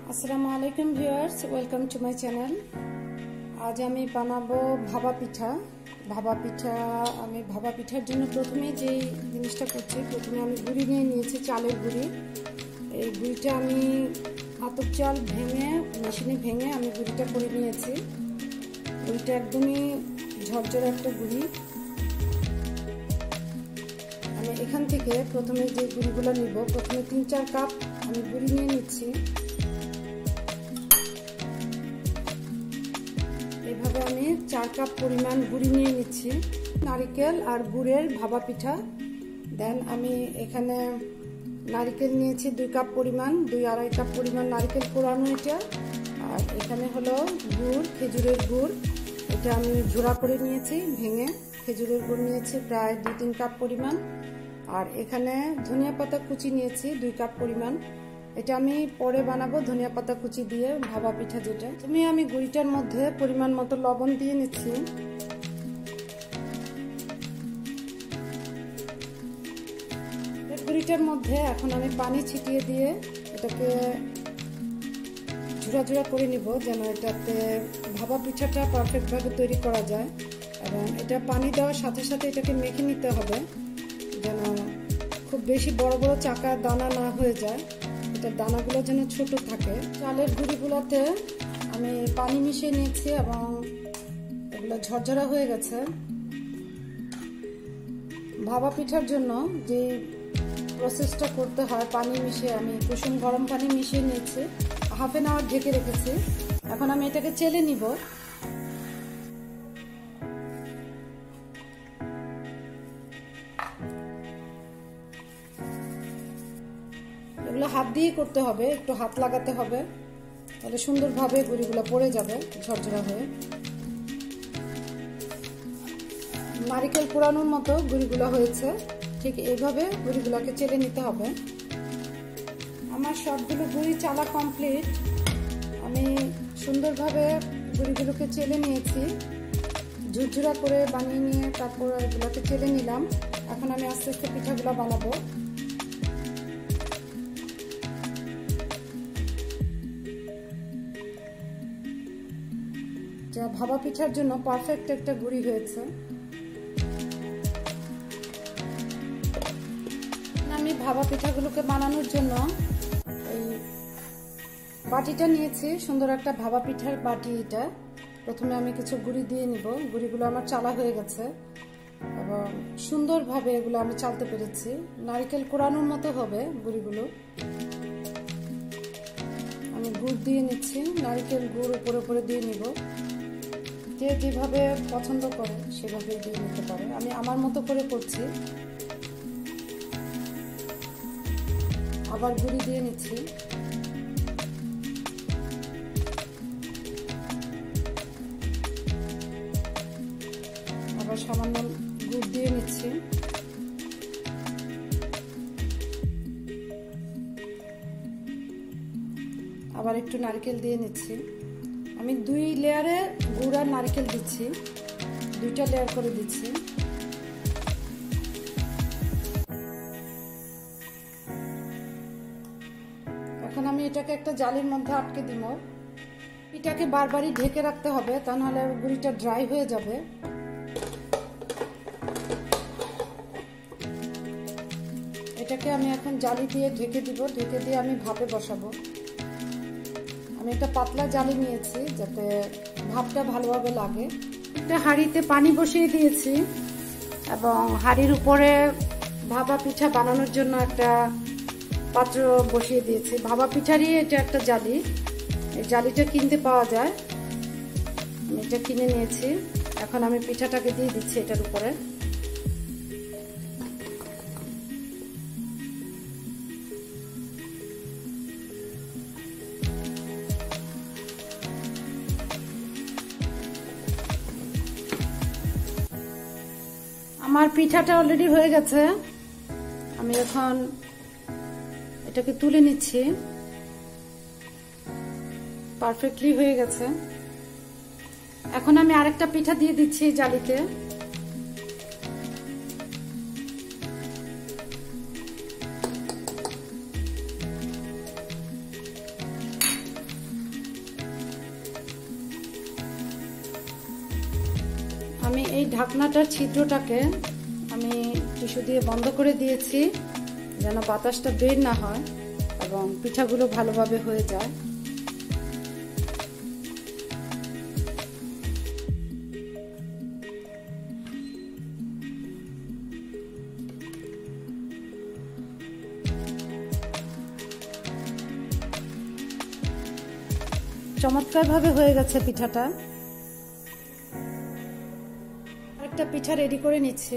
আসসালামু আলাইকুম viewers, welcome to my channel. আজ আমি বানাবো ভাপা পিঠা। আমি ভাপা পিঠার জন্য প্রথমে যে জিনিসটা করছি, প্রথমে আমি গুঁড়ি নিয়ে নিয়েছি, চালের গুঁড়ি। এই গুঁড়িটা আমি আতপ চাল মেশিনে ভেঙে আমি গুঁড়িটা করে নিয়েছি। গুঁড়িটা একদমই ঝরঝরে একটা গুঁড়ি। আমি এখান থেকে প্রথমে যে গুঁড়িগুলো নিব, প্রথমে 3-4 কাপ আমি গুঁড়ি নিয়ে নিচ্ছি। এভাবে আমি 4 কাপ পরিমাণ গুঁড়ি নিয়ে নিচ্ছি। নারকেল আর গুড়ের ভাপা পিঠা। দেন আমি এখানে নারকেল নিয়েছি 2 কাপ পরিমাণ, 2-2.5 কাপ পরিমাণ নারকেল কোরানো এটা। আর এখানে হলো গুড়, খেজুরের গুড়, এটা আমি ঝুড়া করে নিয়েছি ভেঙে। খেজুরের গুড় নিয়েছি প্রায় 2-3 কাপ পরিমাণ। আর এখানে ধনিয়া পাতা কুচি নিয়েছি 2 কাপ পরিমাণ। এটা আমি পরে বানাবো ধনিয়া পাতা কুচি দিয়ে ভাপা পিঠা যেটা। আমি গুঁড়িটার মধ্যে পরিমাণ মতো লবণ দিয়ে নিচ্ছি। গুঁড়িটার মধ্যে এখন আমি পানি ছিটিয়ে দিয়ে এটাকে ঝুড়া ঝুড়া করে নিব, যেন এটাতে ভাপা পিঠাটা পারফেক্টভাবে তৈরি করা যায়। এবং এটা পানি দেওয়ার সাথে সাথে এটাকে মেখে নিতে হবে, যেন খুব বেশি বড় বড় চাকা দানা না হয়ে যায়, এটার দানাগুলো যেন ছোট থাকে। চালের গুঁড়িগুলোতে আমি পানি মিশিয়ে নিয়েছি এবং এগুলো ঝরঝরা হয়ে গেছে। ভাপা পিঠার জন্য যে প্রসেসটা করতে হয়, পানি মিশিয়ে আমি কুসুম গরম পানি মিশিয়ে নিয়েছি, হাফ অ্যান আওয়ার ঢেকে রেখেছি। এখন আমি এটাকে চেলে নিব। এগুলো হাত দিয়ে করতে হবে, একটু হাত লাগাতে হবে, তাহলে সুন্দরভাবে গুঁড়িগুলো পড়ে যাবে ঝরঝরা হয়ে। নারকেল পোড়ানোর মতো গুঁড়িগুলো হয়েছে, ঠিক এইভাবে গুঁড়িগুলোকে চেলে নিতে হবে। আমার সবগুলো গুঁড়ি চালা কমপ্লিট। আমি সুন্দরভাবে গুঁড়িগুলোকে চেলে নিয়েছি, ঝুরঝুরা করে বানিয়ে নিয়ে তারপর এগুলোকে চেলে নিলাম। এখন আমি আস্তে আস্তে পিঠাগুলো বানাবো। যা ভাপা পিঠার জন্য পারফেক্ট একটা গুঁড়ি হয়েছে। আমি ভাপা পিঠাগুলোকে বানানোর জন্য এই বাটিটা নিয়েছি, সুন্দর একটা ভাপা পিঠার বাটি এটা। প্রথমে আমি কিছু গুঁড়ি দিয়ে নিব। গুঁড়িগুলো আমার চালা হয়ে গেছে এবং সুন্দরভাবে এগুলো আমি চালতে পেরেছি। নারকেল কোরানোর মতো হবে গুঁড়িগুলো। আমি গুড় দিয়ে নিচ্ছি, নারকেল গুড় উপরে উপরে দিয়ে নিব। যে যেভাবে পছন্দ করে সেভাবে দিয়ে নিতে পারে, আমি আমার মতো করে করছি। আবার গুঁড়ি দিয়ে নিচ্ছি। আবার সামান্য গুড় দিয়ে নিচ্ছি। আবার একটু নারকেল দিয়ে নিচ্ছি। আমি 2 লেয়ারে গুড় আর নারকেল দিচ্ছি, 2টা লেয়ার করে দিচ্ছি। এখন আমি এটাকে একটা জালির মধ্যে আটকে দিব। এটাকে বারবারই ঢেকে রাখতে হবে, তা নাহলে গুঁড়িটা ড্রাই হয়ে যাবে। এটাকে আমি এখন জালি দিয়ে ঢেকে দিব। ঢেকে দিয়ে আমি ভাপে বসাবো। আমি একটা পাতলা জালি নিয়েছি যাতে ভাপটা ভালোভাবে লাগে। একটা হাঁড়িতে পানি বসিয়ে দিয়েছি এবং হাঁড়ির উপরে ভাপা পিঠা বানানোর জন্য একটা পাত্র বসিয়ে দিয়েছি। ভাপা পিঠারই এটা একটা জালি, এই জালিটা কিনতে পাওয়া যায়, আমি এটা কিনে নিয়েছি। এখন আমি পিঠাটাকে দিয়ে দিচ্ছি এটার উপরে। আমার পিঠাটা অলরেডি হয়ে গেছে। আমি এখন এটাকে তুলে নিচ্ছি। পারফেক্টলি হয়ে গেছে। এখন আমি আরেকটা পিঠা দিয়ে দিচ্ছি জালিতে। ঢাকনাটার ছিদ্রটাকে আমি টিস্যু দিয়ে বন্ধ করে দিয়েছি যেন বাতাসটা বের না হয় এবং পিঠাগুলো ভালোভাবে হয়ে যায়। চমৎকারভাবে হয়ে গেছে পিঠাটা। একটা পিঠা রেডি করে নিচ্ছি।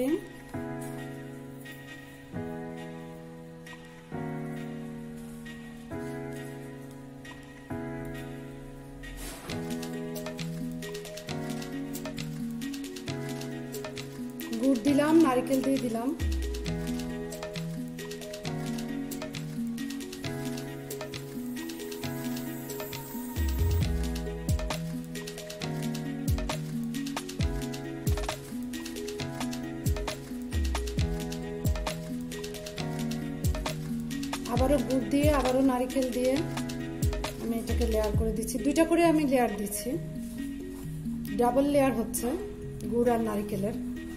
গুড় দিলাম, নারকেল দিয়ে দিলাম। আবারও গুড় দিয়ে আবারও নারকেল দিয়ে আমি এটাকে লেয়ার করে দিচ্ছি। দুইটা করে আমি লেয়ার দিচ্ছি, ডাবল লেয়ার হচ্ছে গুড় আর নারকেলের।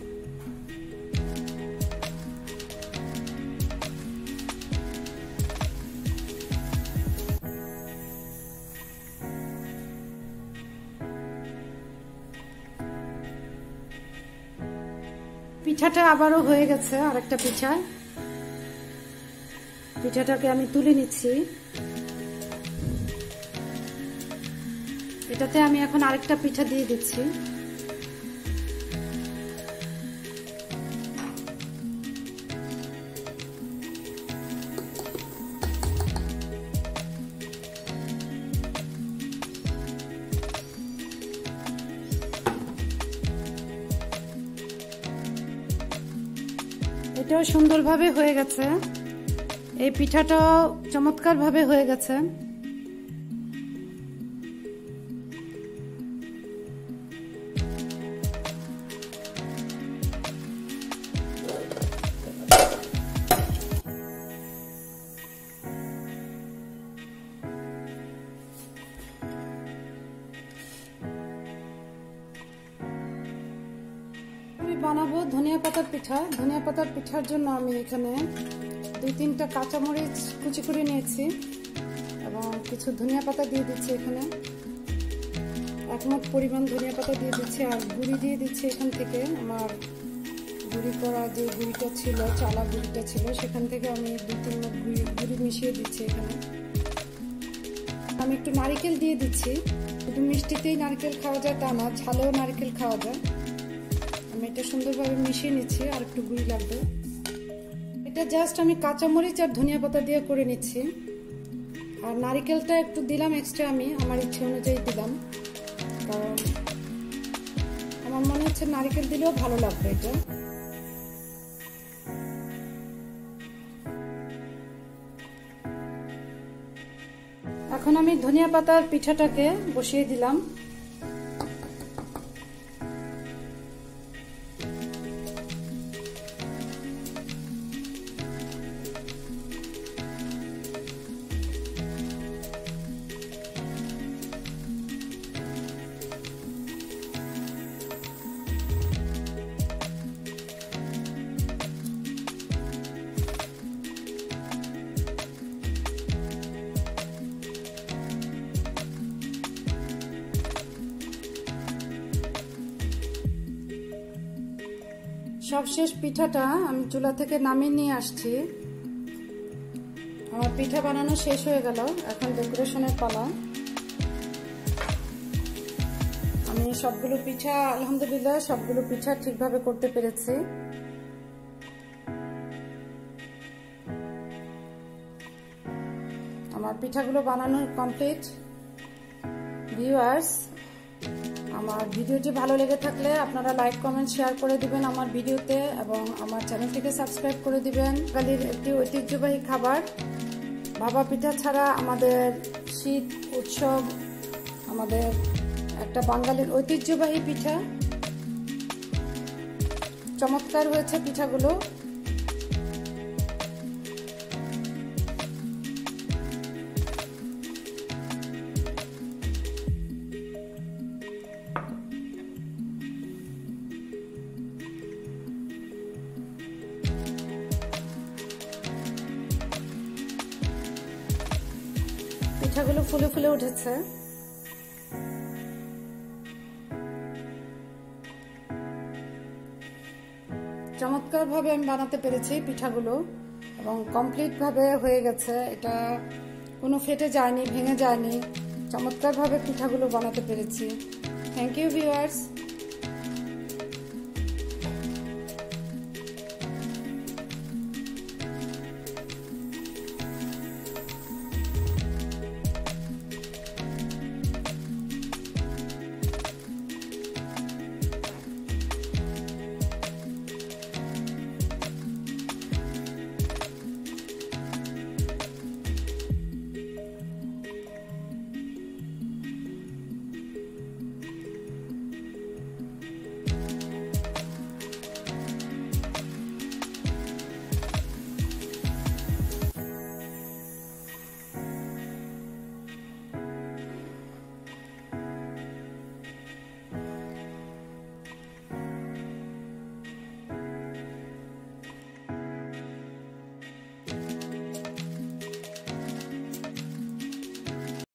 পিঠাটা আবারও হয়ে গেছে। আরেকটা পিঠাটাকে আমি তুলে নিচ্ছি। এটাতে আমি এখন আরেকটা পিঠা দিয়ে দিচ্ছি। এটাও সুন্দরভাবে হয়ে গেছে। এই পিঠাটাও চমৎকারভাবে হয়ে গেছে। আমি বানাবো ধনিয়া পাতার পিঠা। ধনিয়া পাতার পিঠার জন্য আমি এখানে 2-3টা কাঁচামরিচ কুচি করে নিয়েছি এবং কিছু ধনিয়া পাতা দিয়ে দিচ্ছি। এখানে 1 মুঠ পরিমাণ ধনিয়া পাতা দিয়ে দিচ্ছি আর গুঁড়ি দিয়ে দিচ্ছি। এখান থেকে আমার গুঁড়ি করা যে গুঁড়িটা ছিল, চালা গুঁড়িটা ছিল, সেখান থেকে আমি 2-3 মুঠ গুঁড়ি মিশিয়ে দিচ্ছি। এখানে আমি একটু নারকেল দিয়ে দিচ্ছি। শুধু মিষ্টিতেই নারকেল খাওয়া যায় তা না, ঝালেও নারকেল খাওয়া যায়। আমি এটা সুন্দরভাবে মিশিয়ে নিচ্ছি। আর একটু গুঁড়ি লাগবে। এটা জাস্ট আমি কাঁচামরিচ আর ধনিয়া পাতা দিয়ে করে নিচ্ছি। আর নারকেলটা একটু দিলাম এক্সট্রা, আমি আমার ইচ্ছে অনুযায়ী দিলাম, কারণ আমার মনে হচ্ছে নারকেল দিলেও ভালো লাগবে এটা। এখন আমি ধনিয়া পাতার পিঠাটাকে বসিয়ে দিলাম। সবশেষ পিঠাটা আমি চুলা থেকে নামিয়ে নিয়ে আসছি। আমার পিঠা বানানো শেষ হয়ে গেল। এখন ডেকোরেশনের পালা। আমি সবগুলো পিঠা আলহামদুলিল্লাহ সবগুলো পিঠা ঠিকভাবে করতে পেরেছি। আমার পিঠাগুলো বানানো কমপ্লিট। ভিউয়ার্স, আমার ভিডিওটি ভালো লেগে থাকলে আপনারা লাইক, কমেন্ট, শেয়ার করে দিবেন আমার ভিডিওতে এবং আমার চ্যানেলটিকে সাবস্ক্রাইব করে দিবেন। বাঙালির একটি ঐতিহ্যবাহী খাবার ভাপা পিঠা ছাড়া আমাদের শীত উৎসব আমাদের একটা বাঙালির ঐতিহ্যবাহী পিঠা। চমৎকার হয়েছে পিঠাগুলো। পিঠাগুলো ফুলে ফুলে উঠেছে। চমৎকার ভাবে আমি বানাতে পেরেছি পিঠাগুলো এবং কমপ্লিট ভাবে হয়ে গেছে। এটা কোনো ফেটে যায়নি, ভেঙে যায়নি। চমৎকার ভাবে পিঠাগুলো বানাতে পেরেছি। Thank you viewers.